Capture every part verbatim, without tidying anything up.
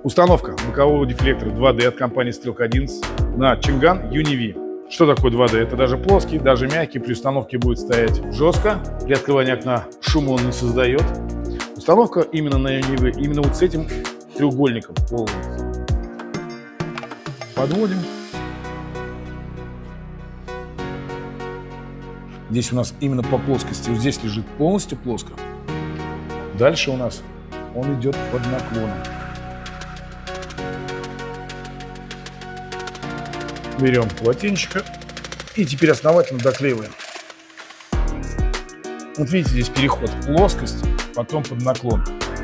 Установка бокового дефлектора два дэ от компании Стрелка одиннадцать на Чинган Юни-Ви. Что такое два дэ? Это даже плоский, даже мягкий. При установке будет стоять жестко. При открывании окна шума он не создает. Установка именно на Юни-Ви, именно вот с этим треугольником полностью. Подводим. Здесь у нас именно по плоскости. Вот здесь лежит полностью плоско. Дальше у нас он идет под наклоном. Берем полотенчика и теперь основательно доклеиваем. Вот видите, здесь переход в плоскость, потом под наклон.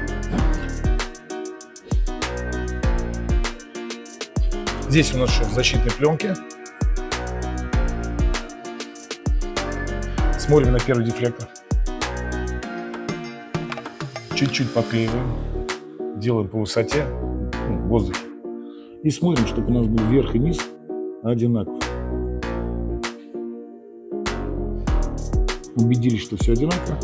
Здесь у нас еще в защитной пленке. Смотрим на первый дефлектор. Чуть-чуть подклеиваем. Делаем по высоте, ну, в воздухе. И смотрим, чтобы у нас был верх и низ одинаково. Убедились, что все одинаково.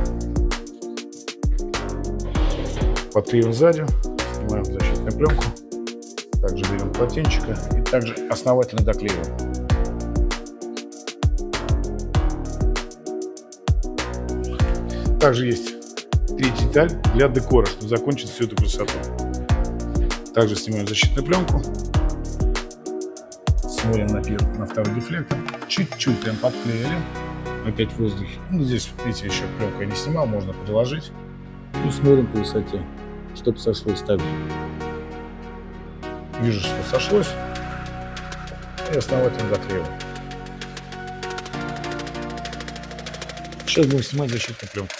Подклеиваем сзади, снимаем защитную пленку. Также берем полотенчика и также основательно доклеиваем. Также есть третья деталь для декора, чтобы закончить всю эту красоту. Также снимаем защитную пленку. Смотрим на первый, на второй дефлектор. Чуть-чуть прям подклеили. Опять в воздухе. Ну, здесь, видите, еще пленку я не снимал, можно подложить. И смотрим по высоте, чтобы сошлось так же. Вижу, что сошлось. И основательно доклеиваю. Сейчас будем снимать защитную пленку.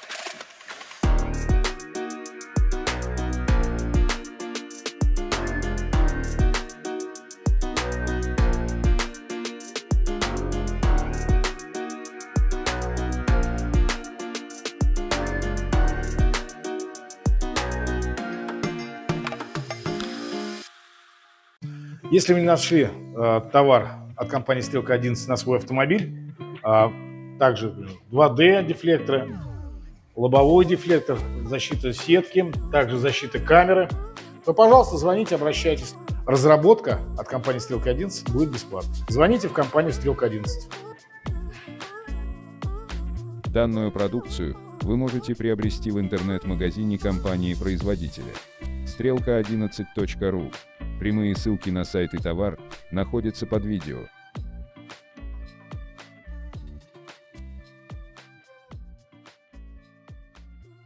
Если вы не нашли э, товар от компании Стрелка одиннадцать на свой автомобиль, э, также два дэ дефлекторы, лобовой дефлектор, защита сетки, также защита камеры, то, пожалуйста, звоните, обращайтесь. Разработка от компании Стрелка одиннадцать будет бесплатно. Звоните в компанию Стрелка одиннадцать. Данную продукцию вы можете приобрести в интернет-магазине компании-производителя стрелка одиннадцать точка ру. Прямые ссылки на сайт и товар находятся под видео.